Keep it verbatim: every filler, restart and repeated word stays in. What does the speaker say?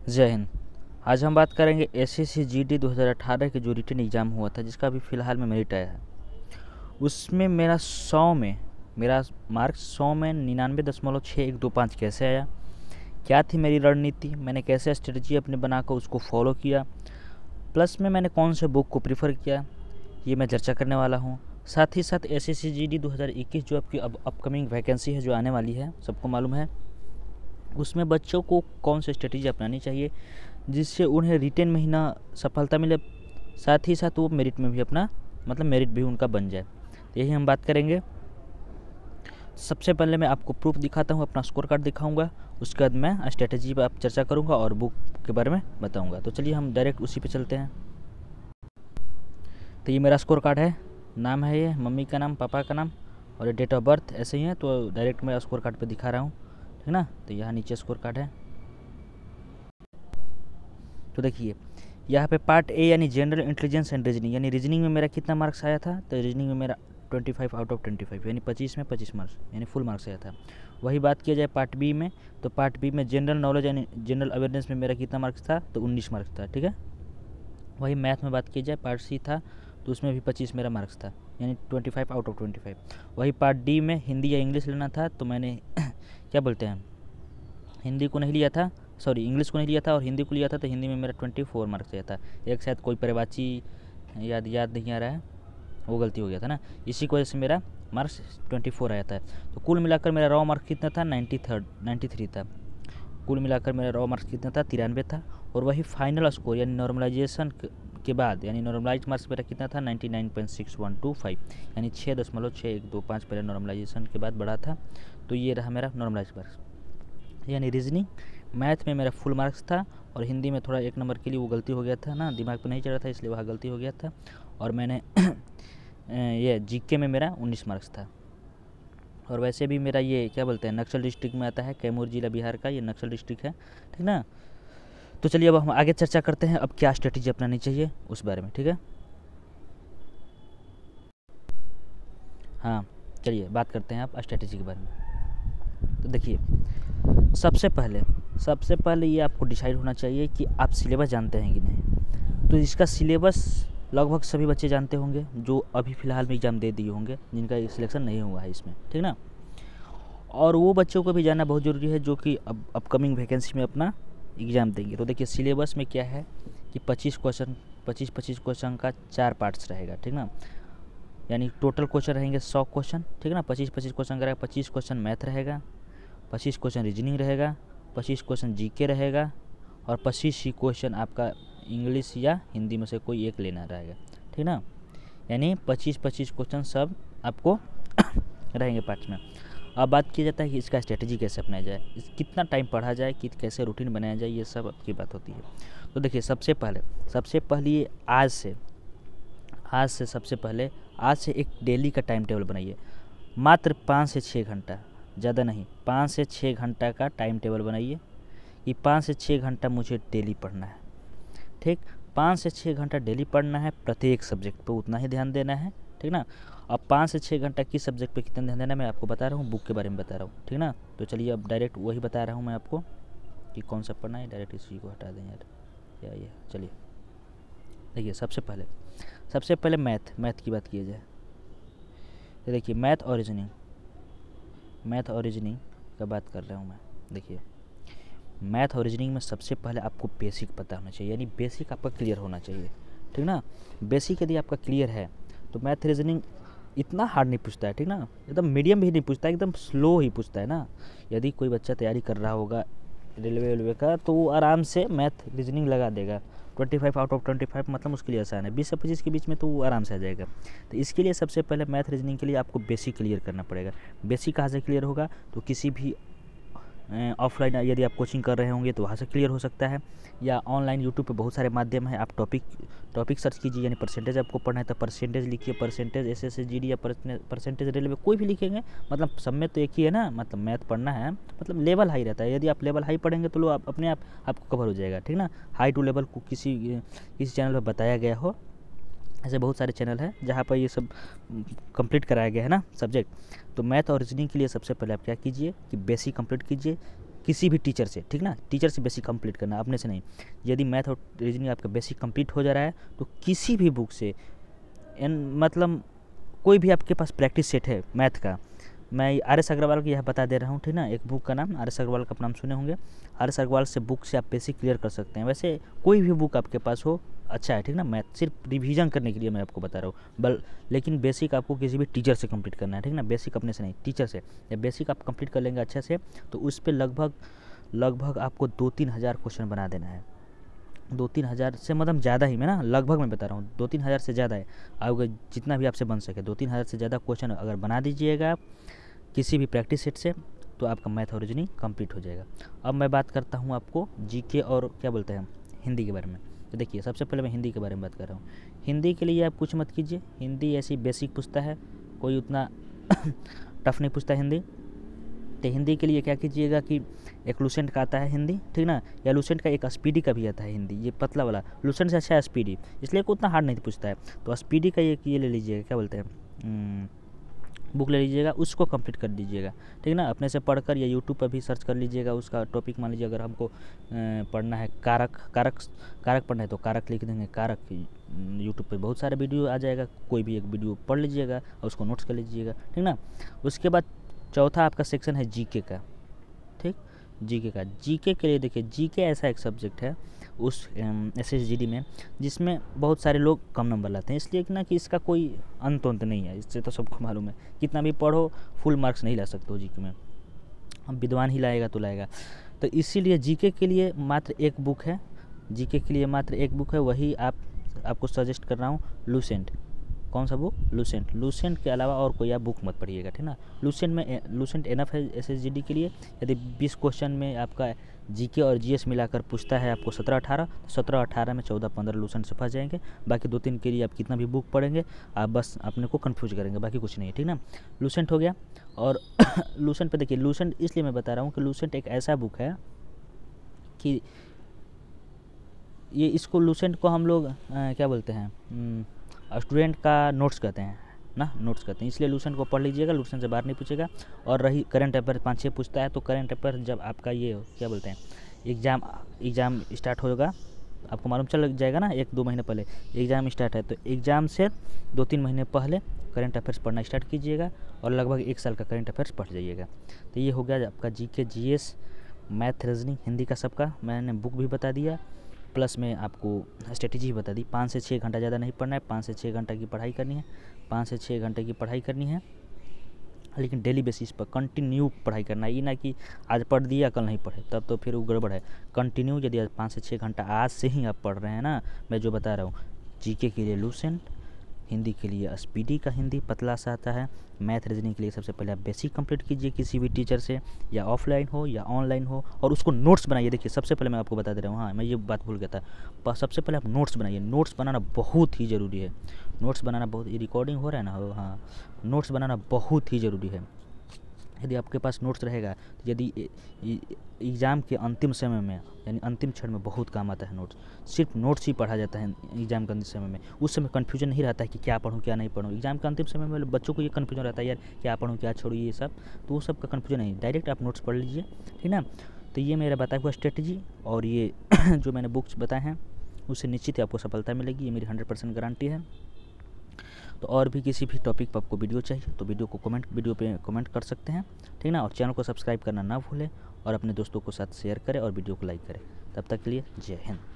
जय हिंद। आज हम बात करेंगे एसएससी जीडी दो हज़ार अठारह के जो रिटन एग्ज़ाम हुआ था, जिसका अभी फ़िलहाल में मेरिट आया है। उसमें मेरा सौ में मेरा मार्क्स सौ में निन्यानवे दशमलव छः एक दो पाँच कैसे आया, क्या थी मेरी रणनीति, मैंने कैसे स्ट्रेटजी अपने बनाकर उसको फॉलो किया, प्लस में मैंने कौन से बुक को प्रीफर किया, ये मैं चर्चा करने वाला हूँ। साथ ही साथ एसएससी जीडी दो हज़ार इक्कीस जो आपकी अब अपकमिंग वैकेंसी है, जो आने वाली है, सबको मालूम है, उसमें बच्चों को कौन सी स्ट्रेटजी अपनानी चाहिए जिससे उन्हें रिटेन में ही ना सफलता मिले, साथ ही साथ वो मेरिट में भी अपना मतलब मेरिट भी उनका बन जाए। तो यही हम बात करेंगे। सबसे पहले मैं आपको प्रूफ दिखाता हूँ, अपना स्कोर कार्ड दिखाऊंगा, उसके बाद मैं स्ट्रेटजी पर आप चर्चा करूँगा और बुक के बारे में बताऊँगा। तो चलिए हम डायरेक्ट उसी पे चलते हैं। तो ये मेरा स्कोर कार्ड है, नाम है ये, मम्मी का नाम, पापा का नाम और ये डेट ऑफ बर्थ ऐसे ही है, तो डायरेक्ट मैं स्कोर कार्ड पे दिखा रहा हूँ, ठीक ना। तो यहाँ नीचे स्कोर कार्ड है। तो देखिए यहाँ पे पार्ट ए यानी जनरल इंटेलिजेंस एंड रीजनिंग, यानी रीजनिंग में मेरा कितना मार्क्स आया था, तो रीजनिंग में मेरा पच्चीस आउट ऑफ पच्चीस, यानी पच्चीस में पच्चीस मार्क्स, यानी फुल मार्क्स आया था। वही बात किया जाए पार्ट बी में, तो पार्ट बी में जनरल नॉलेज यानी जनरल अवेयरनेस में मेरा कितना मार्क्स था, तो उन्नीस मार्क्स था, ठीक है। वही मैथ में बात की जाए, पार्ट सी था, तो उसमें भी पच्चीस मेरा मार्क्स था, यानी पच्चीस आउट ऑफ पच्चीस। वही पार्ट डी में हिंदी या इंग्लिश लेना था, तो मैंने क्या बोलते हैं, हिंदी को नहीं लिया था, सॉरी इंग्लिश को नहीं लिया था और हिंदी को लिया था, तो हिंदी में मेरा चौबीस मार्क्स आया था। एक शायद कोई परिवाची याद याद नहीं आ रहा है, वो गलती हो गया था ना, इसी की वजह से मेरा मार्क्स चौबीस आया था। तो कुल मिलाकर मेरा रॉ मार्क्स कितना था, नाइन्टी थर्ड नाइन्टी थ्री था। कुल मिलाकर मेरा रॉ मार्क्स कितना था, तिरानवे था। और वही फाइनल स्कोर यानी नॉर्मलाइजेशन के बाद यानी नॉर्मलाइज मार्क्स मेरा कितना था, ninety nine point six one two five, यानी छः दशमलव छः एक दो पाँच मेरा नॉर्मलाइजेशन के बाद बढ़ा था। तो ये रहा मेरा नॉर्मलाइज मार्क्स। यानी रीजनिंग मैथ में मेरा फुल मार्क्स था और हिंदी में थोड़ा एक नंबर के लिए वो गलती हो गया था ना, दिमाग पे नहीं चढ़ा था, इसलिए वहाँ गलती हो गया था। और मैंने ये जीके में मेरा उन्नीस मार्क्स था। और वैसे भी मेरा ये क्या बोलते हैं, नक्सल डिस्ट्रिक्ट में आता है, कैमूर जिला बिहार का ये नक्सल डिस्ट्रिक्ट है, ठीक ना। तो चलिए अब हम आगे चर्चा करते हैं, अब क्या स्ट्रेटेजी अपनानी चाहिए उस बारे में, ठीक है। हाँ चलिए बात करते हैं आप स्ट्रेटेजी के बारे में। तो देखिए सबसे पहले सबसे पहले ये आपको डिसाइड होना चाहिए कि आप सिलेबस जानते हैं कि नहीं। तो इसका सिलेबस लगभग सभी बच्चे जानते होंगे जो अभी फ़िलहाल में एग्ज़ाम दे दिए होंगे, जिनका सिलेक्शन नहीं हुआ है इसमें, ठीक ना। और वो बच्चों को भी जानना बहुत ज़रूरी है जो कि अब अपकमिंग वैकेंसी में अपना एग्ज़ाम देंगे। तो देखिए सिलेबस में क्या है कि पच्चीस क्वेश्चन पच्चीस पच्चीस क्वेश्चन का चार पार्ट्स रहेगा, ठीक ना। यानी टोटल क्वेश्चन रहेंगे सौ क्वेश्चन, ठीक ना। पच्चीस पच्चीस क्वेश्चन का रहेगा, पच्चीस क्वेश्चन मैथ रहेगा, पच्चीस क्वेश्चन रीजनिंग रहेगा, पच्चीस क्वेश्चन जीके रहेगा और पच्चीस ही क्वेश्चन आपका इंग्लिश या हिंदी में से कोई एक लेना रहेगा, ठीक ना। यानी पच्चीस पच्चीस क्वेश्चन सब आपको रहेंगे पार्ट्स में। अब बात की जाता है कि इसका स्ट्रेटजी कैसे अपनाया जाए, इस कितना टाइम पढ़ा जाए, कि कैसे रूटीन बनाया जाए, ये सब आपकी बात होती है। तो देखिए सबसे पहले सबसे पहले आज से आज से सबसे पहले आज से एक डेली का टाइम टेबल बनाइए। मात्र पाँच से छः घंटा, ज़्यादा नहीं, पाँच से छः घंटा का टाइम टेबल बनाइए कि पाँच से छः घंटा मुझे डेली पढ़ना है, ठीक। पाँच से छः घंटा डेली पढ़ना है, प्रत्येक सब्जेक्ट पे उतना ही ध्यान देना है, ठीक ना। अब पाँच से छः घंटा किस सब्जेक्ट पे कितना ध्यान देना है मैं आपको बता रहा हूँ, बुक के बारे में बता रहा हूँ, ठीक ना। तो चलिए अब डायरेक्ट वही बता रहा हूँ मैं आपको कि कौन सा पढ़ना है। डायरेक्ट इसी को हटा दें यार, या ये चलिए देखिए सबसे पहले सबसे पहले मैथ मैथ की बात की जाए तो देखिए मैथ और रीजनिंग मैथ और रीजनिंग का बात कर रहा हूँ मैं। देखिए मैथ और रीजनिंग में सबसे पहले आपको बेसिक पता होना चाहिए, यानी बेसिक आपका क्लियर होना चाहिए, ठीक ना। बेसिक यदि आपका क्लियर है तो मैथ रीजनिंग इतना हार्ड नहीं पूछता है, ठीक ना। एकदम मीडियम भी नहीं पूछता है, एकदम स्लो ही पूछता है ना। यदि कोई बच्चा तैयारी कर रहा होगा रेलवे वेलवे का तो वो आराम से मैथ रीजनिंग लगा देगा। पच्चीस आउट ऑफ पच्चीस मतलब उसके लिए आसान है, बीस से पच्चीस के बीच में तो वो आराम से आ जाएगा। तो इसके लिए सबसे पहले मैथ रीजनिंग के लिए आपको बेसिक क्लियर करना पड़ेगा। बेसिक कहाँ से क्लियर होगा, तो किसी भी ऑफलाइन यदि आप कोचिंग कर रहे होंगे तो वहाँ से क्लियर हो सकता है, या ऑनलाइन यूट्यूब पे बहुत सारे माध्यम है। आप टॉपिक टॉपिक सर्च कीजिए, यानी परसेंटेज आपको पढ़ना है तो परसेंटेज लिखिए, percentage S S G D या परसेंटेज रेलवे कोई भी लिखेंगे, मतलब सब में तो एक ही है ना। मतलब मैथ पढ़ना है मतलब लेवल हाई रहता है, यदि आप लेवल हाई पढ़ेंगे तो लो आप अपने आप आपको कवर हो जाएगा, ठीक ना। हाई टू लेवल को किसी किसी चैनल पर बताया गया हो, ऐसे बहुत सारे चैनल हैं जहाँ पर ये सब कंप्लीट कराया गया है ना सब्जेक्ट। तो मैथ और रीजनिंग के लिए सबसे पहले आप क्या कीजिए कि बेसिक कंप्लीट कीजिए, किसी भी टीचर से, ठीक ना, टीचर से बेसिक कंप्लीट करना, अपने से नहीं। यदि मैथ और रीजनिंग आपका बेसिक कंप्लीट हो जा रहा है तो किसी भी बुक से, मतलब कोई भी आपके पास प्रैक्टिस सेट है मैथ का, मैं आर एस अग्रवाल की यह बता दे रहा हूँ, ठीक ना, एक बुक का नाम आर एस अग्रवाल का नाम सुने होंगे। आर एस अग्रवाल से बुक से आप बेसिक क्लियर कर सकते हैं। वैसे कोई भी बुक आपके पास हो अच्छा है, ठीक ना, मैथ सिर्फ रिवीजन करने के लिए मैं आपको बता रहा हूँ, बल लेकिन बेसिक आपको किसी भी टीचर से कंप्लीट करना है, ठीक ना, बेसिक अपने से नहीं, टीचर से। जब बेसिक आप कंप्लीट कर लेंगे अच्छे से तो उस पर लगभग लगभग आपको दो तीन हज़ार क्वेश्चन बना देना है। दो तीन हज़ार से मतलब ज़्यादा ही, मैं ना लगभग मैं बता रहा हूँ, दो तीन हज़ार से ज़्यादा है, आपको जितना भी आपसे बन सके दो तीन हज़ार से ज़्यादा क्वेश्चन अगर बना दीजिएगा आप किसी भी प्रैक्टिस सेट से तो आपका मैथ और रीजनिंग कंप्लीट हो जाएगा। अब मैं बात करता हूँ आपको जीके और क्या बोलते हैं हिंदी के बारे में। तो देखिए सबसे पहले मैं हिंदी के बारे में बात कर रहा हूँ। हिंदी के लिए आप कुछ मत कीजिए, हिंदी ऐसी बेसिक पूछता है, कोई उतना टफ नहीं पूछता हिंदी। तो हिंदी के लिए क्या कीजिएगा कि एक लूसेंट का आता है हिंदी, ठीक ना, या लूसेंट का एक स्पीडी का भी आता है हिंदी, ये पतला वाला, लूसेंट से अच्छा है स्पीडी, इसलिए उतना हार्ड नहीं पूछता है। तो स्पीडी का ये ये ले लीजिएगा, क्या बोलते हैं, बुक ले लीजिएगा, उसको कंप्लीट कर दीजिएगा, ठीक ना, अपने से पढ़कर या यूट्यूब पर भी सर्च कर लीजिएगा उसका टॉपिक। मान लीजिए अगर हमको पढ़ना है कारक कारक कारक पढ़ना है तो कारक लिख देंगे, कारक, यूट्यूब पे बहुत सारे वीडियो आ जाएगा, कोई भी एक वीडियो पढ़ लीजिएगा और उसको नोट्स कर लीजिएगा, ठीक ना। उसके बाद चौथा आपका सेक्शन है जीके का, ठीक, जीके का। जीके के लिए देखिए, जीके ऐसा एक सब्जेक्ट है उस एस एस जी डी में जिसमें बहुत सारे लोग कम नंबर लाते हैं, इसलिए कि ना कि इसका कोई अंत अंत नहीं है, इससे तो सबको मालूम है, कितना भी पढ़ो फुल मार्क्स नहीं ला सकते हो जीके में, हम विद्वान ही लाएगा तो लाएगा। तो इसीलिए जीके के लिए मात्र एक बुक है, जीके के लिए मात्र एक बुक है, वही आप आपको सजेस्ट कर रहा हूँ, लूसेंट। कौन सा बुक? लूसेंट। लूसेंट के अलावा और कोई आप बुक मत पढ़िएगा, ठीक ना। लूसेंट में लूसेंट एनफ है एसएसजीडी के लिए। यदि बीस क्वेश्चन में आपका जीके और जीएस मिलाकर पूछता है आपको सत्रह अठारह, तो सत्रह अठारह में चौदह पंद्रह लूसेंट से फंस जाएंगे। बाकी दो तीन के लिए आप कितना भी बुक पढ़ेंगे आप बस अपने को कन्फ्यूज करेंगे, बाकी कुछ नहीं है, ठीक ना। लूसेंट हो गया। और लूसेंट पे देखिए, लूसेंट इसलिए मैं बता रहा हूँ कि लूसेंट एक ऐसा बुक है कि ये इसको लूसेंट को हम लोग क्या बोलते हैं, स्टूडेंट का नोट्स कहते हैं ना, नोट्स कहते हैं, इसलिए लूसेंट को पढ़ लीजिएगा, लूसेंट से बाहर नहीं पूछेगा। और रही करंट अफेयर पाँच छः पूछता है, तो करंट अफेयर जब आपका ये क्या बोलते हैं एग्ज़ाम एग्ज़ाम स्टार्ट होगा आपको मालूम चल जाएगा ना, एक दो महीने पहले एग्ज़ाम स्टार्ट है, तो एग्ज़ाम से दो तीन महीने पहले करंट अफेयर्स पढ़ना स्टार्ट कीजिएगा और लगभग एक साल का करंट अफेयर्स पढ़ जाइएगा। तो ये हो गया आपका GK, GS, math, reasoning, Hindi का सबका मैंने बुक भी बता दिया, प्लस में आपको स्ट्रेटेजी भी बता दी। पाँच से छः घंटा ज़्यादा नहीं पढ़ना है, पाँच से छः घंटा की पढ़ाई करनी है, पाँच से छः घंटे की पढ़ाई करनी है, लेकिन डेली बेसिस पर कंटिन्यू पढ़ाई करना है। ये ना कि आज पढ़ दिया कल नहीं पढ़े, तब तो फिर वो गड़बड़ है। कंटिन्यू यदि आज पाँच से छः घंटा आज से ही आप पढ़ रहे हैं ना, मैं जो बता रहा हूँ, जीके के लिए लूसेंट, हिंदी के लिए स्पीडी का हिंदी पतला सा आता है, मैथ रीजनिंग के लिए सबसे पहले आप बेसिक कंप्लीट कीजिए किसी भी टीचर से, या ऑफलाइन हो या ऑनलाइन हो, और उसको नोट्स बनाइए। देखिए सबसे पहले मैं आपको बता दे रहा हूँ, हाँ मैं ये बात भूल गया था, सबसे पहले आप नोट्स बनाइए। नोट्स बनाना बहुत ही ज़रूरी है, नोट्स बनाना बहुत, ये रिकॉर्डिंग हो रहा है ना, हो हाँ, नोट्स बनाना बहुत ही ज़रूरी है। यदि आपके पास नोट्स रहेगा, तो यदि एग्ज़ाम के अंतिम समय में यानी अंतिम क्षण में बहुत काम आता है नोट्स। सिर्फ नोट्स ही पढ़ा जाता है एग्ज़ाम के अंतिम समय में, उस समय कन्फ्यूजन नहीं रहता है कि क्या पढ़ूँ क्या नहीं पढ़ूँ। एग्ज़ाम के अंतिम समय में बच्चों को ये कन्फ्यूजन रहता है यार क्या पढ़ूँ क्या छोड़ूँ, ये सब, तो वो सब का कन्फ्यूजन नहीं, डायरेक्ट आप नोट्स पढ़ लीजिए, ठीक ना। तो ये मेरा बताया हुआ स्ट्रेटजी और ये जो मैंने बुक्स बताए हैं उससे निश्चित ही आपको सफलता मिलेगी, ये मेरी हंड्रेड परसेंट गारंटी है। तो और भी किसी भी टॉपिक पर आपको वीडियो चाहिए तो वीडियो को कमेंट वीडियो पे कमेंट कर सकते हैं, ठीक ना। और चैनल को सब्सक्राइब करना ना भूलें और अपने दोस्तों के साथ शेयर करें और वीडियो को लाइक करें। तब तक के लिए जय हिंद।